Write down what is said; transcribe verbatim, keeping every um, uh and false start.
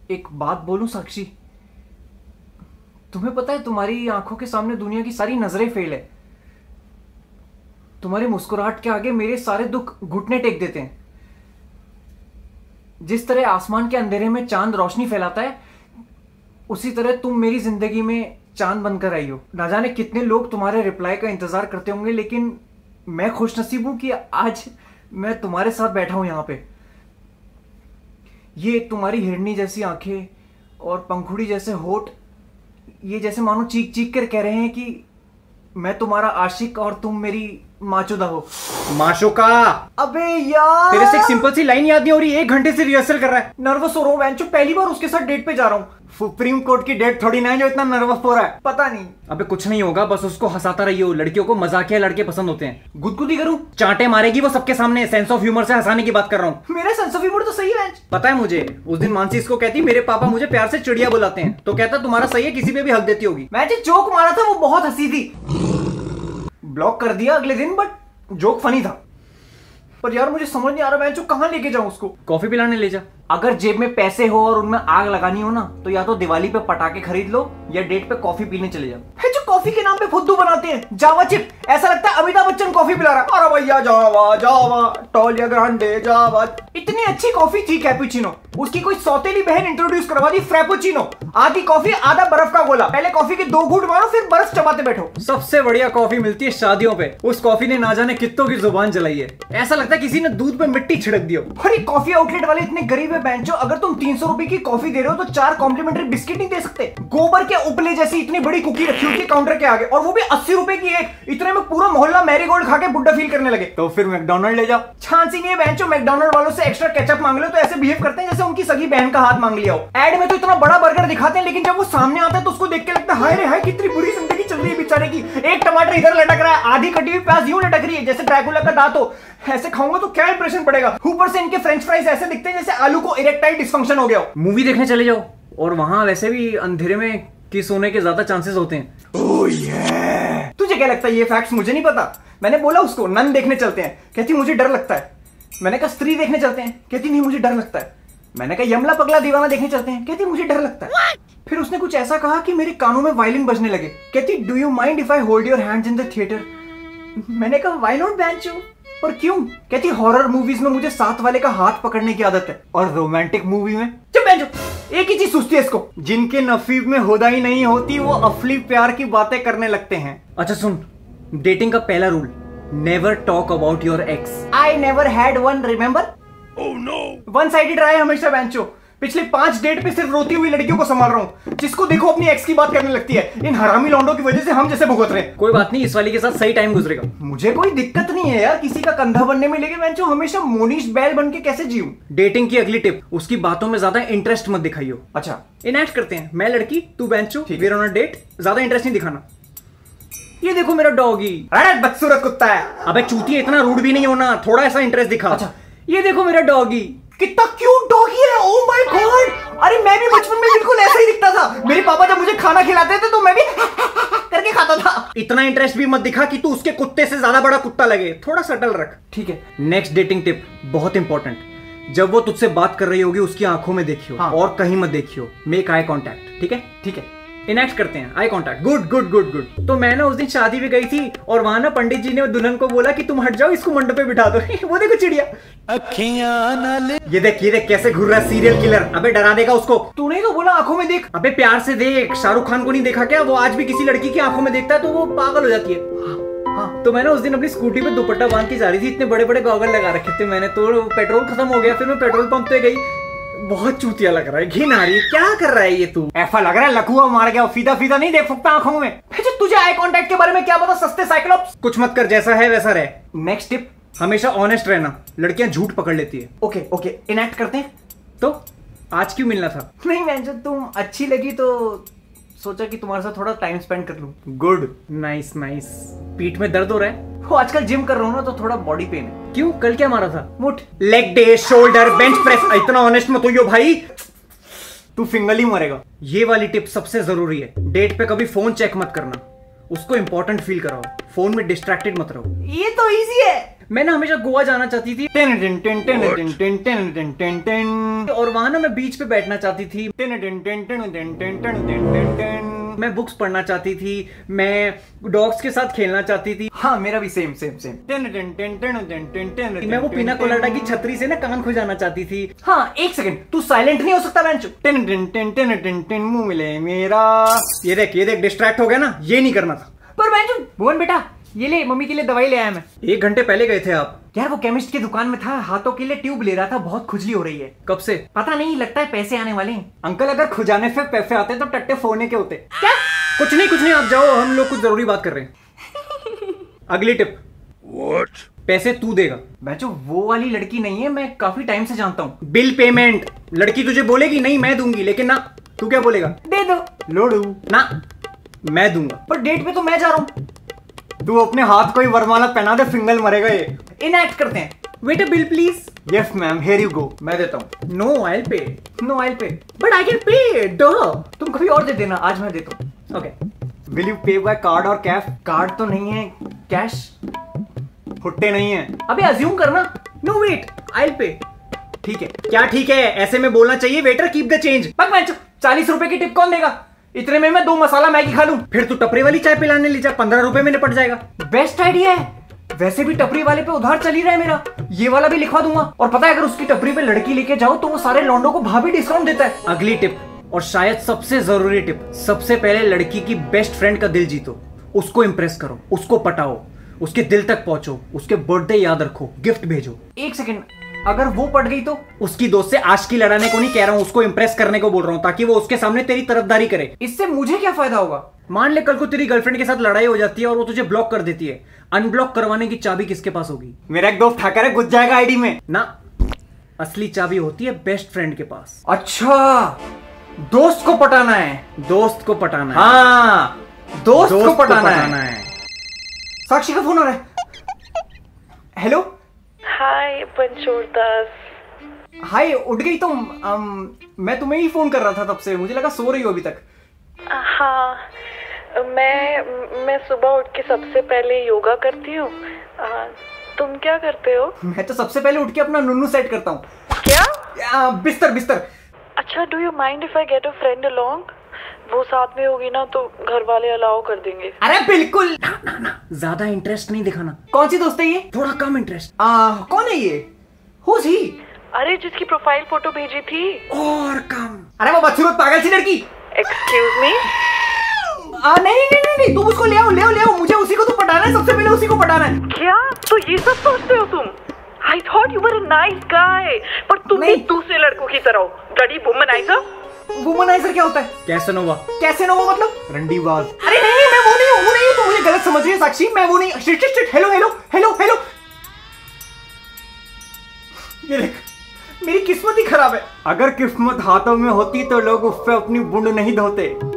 एक बात बोलूं साक्षी, तुम्हें पता है तुम्हारी आंखों के सामने दुनिया की सारी नजरें फेल है। तुम्हारी मुस्कुराहट के आगे मेरे सारे दुख घुटने टेक देते हैं। जिस तरह आसमान के अंधेरे में चांद रोशनी फैलाता है, उसी तरह तुम मेरी जिंदगी में चांद बनकर आई हो। ना जाने कितने लोग तुम्हारे रिप्लाई का इंतजार करते होंगे, लेकिन मैं खुशनसीब हूं कि आज मैं तुम्हारे साथ बैठा हूं यहां पे। ये तुम्हारी हिरनी जैसी आंखें और पंखुड़ी जैसे होठ, ये जैसे मानो चीख चीख कर कह रहे हैं कि मैं तुम्हारा आशिक और तुम मेरी माचुदा हो। माशुका, अबे यार, तेरे से एक सिंपल सी लाइन याद नहीं हो रही। एक घंटे से रिहर्सल कर रहा है। नर्वस हो रहा हूँ बेंचो, पहली बार उसके साथ डेट पे जा रहा हूँ। सुप्रीम कोर्ट की डेट थोड़ी ना है जो इतना नर्वस हो रहा है। पता नहीं। अबे कुछ नहीं होगा, बस उसको हंसाता रहियो। लड़कियों को मजाकिया लड़के पसंद होते हैं। गुदगुदी करूं? चांटे मारेगी वो सबके सामने। सेंस ऑफ ह्यूमर से हंसाने की बात कर रहा हूँ। मेरा सेंस ऑफ ह्यूमर तो सही है। पता है मुझे, उस दिन मानसी इसको कहती मेरे पापा मुझे प्यार से चिड़िया बुलाते हैं, तो कहता तुम्हारा सही है, किसी पे भी हक देती होगी। मैं जो जोक मारा था वो बहुत हंसी थी, ब्लॉक कर दिया अगले दिन, बट जोक फनी था। पर यार मुझे समझ नहीं आ रहा मैं जो कहां लेके जाऊं उसको। कॉफी पिलाने ले जा। अगर जेब में पैसे हो और उनमें आग लगानी हो ना, तो या तो दिवाली पे पटाखे खरीद लो या डेट पे कॉफी पीने चले जाओ। है जो कॉफी के नाम पे फुद्दू बनाते हैं, जावा चिप, ऐसा लगता है अमिताभ बच्चन कॉफी पिला रहा है। अरे भैया जावा जावा टॉलिया ग्रांडे जावा। इतनी अच्छी कॉफी थी कैपुचिनो, उसकी कोई सौतेली बहन इंट्रोड्यूस करवा दी फ्रेपुचिनो। आधी कॉफी आधा बर्फ का गोला। पहले कॉफी के दो घूंट मारो, फिर बर्फ चबाते बैठो। सबसे बढ़िया कॉफी मिलती है शादियों पे। उस कॉफी ने ना जाने कित्तों की जुबान जलाई है। ऐसा लगता है किसी ने दूध पे मिट्टी छिड़क दी हो। अरे कॉफी आउटलेट वाले इतने गरीब है बेंचो, अगर तुम तीन सौ रुपए की कॉफी दे रहे हो तो चार कॉम्प्लीमेंट्री बिस्किट नहीं दे सकते। गोबर के उपले जैसी इतनी बड़ी कुकी रखी होती है काउंटर के आगे, और वो भी अस्सी रुपए की एक। इतने में पूरा मोहल्ला मैरीगोल्ड खा के बुड्ढा फील करने लगे। तो फिर मैकडॉनल्ड ले जाओ। छांसी नहीं है बेंचो, मैकडॉनल्ड वालों से एक्स्ट्रा केचप मांग लो तो ऐसे बिहेव करते हैं जैसे उनकी सगी बहन का हाथ मांग लिया हो। एड में तो इतना बड़ा बर्गर दिखाते हैं, लेकिन जब वो सामने आता है तो उसको देख के लगता है हाय रे हाय कितनी बुरी जिंदगी चल रही है बेचारे की। एक टमाटर इधर लटक रहा है, आधी कटी हुई प्याज यूं लटक रही है जैसे ड्रैकुला का दांत हो। ऐसे खाऊंगा तो क्या इंप्रेशन पड़ेगा। ऊपर से इनके फ्रेंच फ्राइज ऐसे दिखते हैं जैसे आलू को इरेक्टाइल डिस्फंक्शन हो गया हो। मूवी देखने चले जाओ, और वहां वैसे भी अंधेरे में किस होने के ज्यादा चांसेस होते हैं। ओह ये, तुझे क्या लगता है ये फैक्ट्स मुझे नहीं पता? मैंने बोला उसको नन देखने चलते हैं, कहती मुझे डर लगता है। मैंने कहा स्त्री देखने चलते हैं, कहती नहीं मुझे डर लगता है। मैंने कहा यमला पगला दीवाना देखने चलते हैं, कहती मुझे डर लगता है। फिर उसने कुछ ऐसा कहा कि मेरे कानों में वायलिन बजने लगे। कहती do you mind if I hold your hands in the theatre? मैंने कहा व्हाई नॉट बेंचो, और क्यों? कहती हॉरर मूवीज में मुझे साथ वाले का हाथ पकड़ने की आदत है, और रोमांटिक मूवी में चुप बेंचो, एक ही चीज सोचती है इसको, जिनके नसीब में खुदा ही नहीं होती वो अफली प्यार की बातें करने लगते हैं। अच्छा सुन, डेटिंग का पहला rule, never talk about your ex. I never had one, remember? Oh no, one sided रहा है हमेशा बेंचो। पिछले पांच डेट पे सिर्फ रोती हुई लड़कियों को संभाल रहा हूँ, जिसको देखो अपनी एक्स की बात करने लगती है। इन हरामी लौंडों की वजह से हम जैसे भुगत रहे हैं। कोई बात नहीं, इस वाली के साथ सही टाइम गुजरेगा। मुझे कोई दिक्कत नहीं है यार किसी का कंधा बनने में, लेकिन मैं जो हमेशा मोनीश बैल बन के कैसे जीऊं? डेटिंग की अगली टिप, उसकी बातों में ज्यादा इंटरेस्ट मत दिखाइयो। अच्छा, इनएक्ट करते हैं, मैं लड़की तू बेंचो, we are on a date, ज्यादा इंटरेस्ट नहीं दिखाना। ये देखो मेरा डॉगी। अरे बदसूरत कुत्ता है। अबे चूतिया, इतना रूड भी नहीं होना, थोड़ा ऐसा इंटरेस्ट दिखा। अच्छा, ये देखो मेरा डॉगी, कितना क्यूट डॉगी है। ओह माय गॉड, अरे मैं भी बचपन में बिल्कुल ऐसा ही दिखता था। मेरे पापा जब मुझे खाना खिलाते थे तो मैं भी करके खाता था। इतना इंटरेस्ट भी मत दिखा कि तू उसके कुत्ते से ज्यादा बड़ा कुत्ता लगे, थोड़ा सटल रख। ठीक है। नेक्स्ट डेटिंग टिप बहुत इंपॉर्टेंट, जब वो तुझसे बात कर रही होगी उसकी आंखों में देखियो। हाँ। और कहीं मत देखियो, मेक आई कॉन्टैक्ट। ठीक है? ठीक है। इनएक्ट करते हैं, eye contact. Good good good good. तो मैं ना उस दिन शादी में गई थी, और वहां ना पंडित जी ने दुल्हन को बोला कि तुम हट जाओ, इसको मंडप पे बिठा दो। वो देखो चिड़िया, ये देख ये देख कैसे घूर रहा है सीरियल किलर। अबे डरा देगा उसको। तूने तो बोला आंखों में देख। अबे प्यार से देख। शाहरुख खान को नहीं देखा क्या? वो आज भी किसी लड़की की आंखों में देखता है तो वो पागल हो जाती है। हाँ, तो मैंने उस दिन अपनी स्कूटी पे दुपट्टा बांध के जा रही थी, इतने बड़े बड़े गॉगल लगा रखे थे मैंने, तो पेट्रोल खत्म हो गया। फिर मैं पेट्रोल पंप पे गई, बहुत चूतिया लग रहा है, घिन आ रही है। क्या कर रहा है ये तू? ऐसा लग रहा है लकुआ मार गया, फीदा फीदा नहीं देख सकता आंखों में। तुझे आई कांटेक्ट के बारे में क्या पता, सस्ते साइक्लोप्स। कुछ मत कर, जैसा है वैसा रहे। नेक्स्ट टिप, हमेशा ऑनेस्ट रहना, लड़कियां झूठ पकड़ लेती है। ओके ओके, इनएक्ट करते हैं। तो आज क्यों मिलना था? नहीं मैं जब तुम अच्छी लगी तो सोचा कि तुम्हारे साथ थोड़ा टाइम स्पेंड कर लूं। Good, nice nice. पीठ में दर्द हो रहा है? वो आजकल जिम कर रहा हूँ ना तो थोड़ा बॉडी पेन है। क्यों? कल क्या मारा था? मुठ, leg day, shoulder, bench press. इतना ऑनेस्ट मत हो भाई, तू फिंगल ही मरेगा। ये वाली टिप सबसे जरूरी है। डेट पे कभी फोन चेक मत करना, उसको इंपॉर्टेंट फील कराओ, फोन में डिस्ट्रैक्टेड मत रहो। ये तो इजी है। मैं ना हमेशा गोवा जाना चाहती थी ten ten ten ten ten ten ten ten ten ten और वहां ना मैं बीच पे बैठना चाहती थी। Ten ten ten ten ten ten ten ten ten मैं बुक्स पढ़ना चाहती थी, मैं डॉग्स के साथ खेलना चाहती थी। हाँ मेरा भी same same same ten ten ten ten ten ten ten मैं वो पीना कोलाडा की छतरी से ना कान खुजाना चाहती थी। हाँ एक सेकंड, तू साइलेंट नहीं हो सकता बेंचो। Ten ten ten ten ten ten मुंह मिले मेरा। ये देख ये देख डिस्ट्रैक्ट हो गया ना, ये नहीं करना था। पर बेंचो भुवन बेटा ये ले, मम्मी के लिए दवाई ले आया मैं। एक घंटे पहले गए थे आप? यार वो केमिस्ट की दुकान में था, हाथों के लिए ट्यूब ले रहा था, बहुत खुजली हो रही है। कब से? पता नहीं, लगता है पैसे आने वाले हैं। अंकल अगर खुजाने से पैसे आते तो टट्टे फोड़ने के होते। क्या? कुछ नहीं कुछ नहीं, आप जाओ, हम लोग कुछ जरूरी बात कर रहे हैं। अगली टिप। What? पैसे तू देगा। बच्चो वो वाली लड़की नहीं है, मैं काफी टाइम से जानता हूँ। Bill payment. लड़की तुझे बोलेगी नहीं मैं दूंगी, लेकिन ना तू क्या बोलेगा? दे दो। लोडू ना मैं दूंगा। पर डेट पे तो मैं जा रहा हूँ। तू अपने हाथ को ही वरमाला पहना दे, फिंगल मरेगा ये। इनएक्ट करते हैं। Wait a bill please. Yes ma'am, here you go. मैं देता हूँ। No I pay. No I pay but I can pay. डो तुम कभी और दे देना, आज मैं देता हूँ। Okay. Will you pay by card और कैश? कार्ड तो नहीं है, कैश फुट्टे नहीं है। अबे अज्यूम करना। नो वेट आई पे। ठीक है। क्या ठीक है? ऐसे में बोलना चाहिए वेटर कीप द चेंज। बस मैं चालीस रुपए की टिप कौन देगा? इतने में मैं दो मसाला मैगी खा लूं। फिर तू टपरी वाली चाय पिलाने ले जा, पंद्रह रुपए में निपट जाएगा। बेस्ट आइडिया है। वैसे भी टपरी वाले पे उधार चल ही रहा है मेरा, ये वाला भी लिखवा दूंगा। और पता है अगर उसकी टपरी पे लड़की लेके जाओ तो वो सारे लौंडों को भाभी डिस्काउंट देता है। अगली टिप और शायद सबसे जरूरी टिप, सबसे पहले लड़की की बेस्ट फ्रेंड का दिल जीतो, उसको इंप्रेस करो, उसको पटाओ, उसके दिल तक पहुंचो, उसके बर्थडे याद रखो, गिफ्ट भेजो। एक सेकंड, अगर वो पट गई तो? उसकी दोस्त से आशिकी लड़ाने को नहीं कह रहा हूं, उसको इंप्रेस करने को बोल रहा हूं, ताकि वो उसके सामने तेरी तरफदारी करे। इससे मुझे क्या फायदा होगा? मान ले कल को तेरी गर्लफ्रेंड के साथ लड़ाई हो जाती है और वो तुझे ब्लॉक कर देती है, अनब्लॉक करवाने की चाबी किसके पास होगी? मेरा एक दोस्त हैकर है, घुस जाएगा आईडी में। ना, असली चाबी होती है बेस्ट फ्रेंड के पास। अच्छा, दोस्त को पटाना है। दोस्त को पटाना है। हाँ, दोस्त, दोस्त को पटाना, को पटाना है।, है साक्षी का फोन आ रहा है। हेलो हाय पंचोर दास। हाय, उठ गई तुम? um, मैं तुम्हें ही फोन कर रहा था तब से, मुझे लगा सो रही हो अभी तक। हाँ, मैं मैं सुबह उठ के सबसे पहले योगा करती हूँ। तुम क्या करते हो? मैं तो सबसे पहले उठ के अपना नुन्नू सेट करता हूँ। क्या? आ, बिस्तर बिस्तर। अच्छा, do you mind if I get a friend along? वो साथ में होगी ना तो घर वाले अलाउ कर देंगे। अरे बिल्कुल। ना ना ना, ज्यादा इंटरेस्ट नहीं दिखाना। कौन सी दोस्त है ये? थोड़ा कम इंटरेस्ट। आ, कौन है ये? Who's he? अरे जिसकी प्रोफाइल फोटो भेजी थी। और कम। अरे वो बदसूरत पागल सी लड़की। Excuse me. आ, नहीं नहीं नहीं नहीं, तुम उसको ले आओ ले आओ ले आओ, मुझे उसी को तो पटाना है, सबसे पहले उसी को पटाना है। क्या? तो ये सब सोचते हो तुम? I thought you were a nice guy, पर तुम भी दूसरे लड़कों की तरह हो, ब्लडी वुमनाइजर। वुमनाइजर क्या होता है? कैसेनोवा। कैसेनोवा मतलब? रंडीबाज। अरे नहीं मैं वो नहीं हूँ, वो नहीं हूँ, तुम मुझे गलत समझ रही है साक्षी, मैं वो नहीं। Shit shit shit, hello hello hello hello. ये देख, मेरी किस्मत ही खराब है। अगर किस्मत हाथों में होती तो लोग उससे अपनी बूंद नहीं धोते।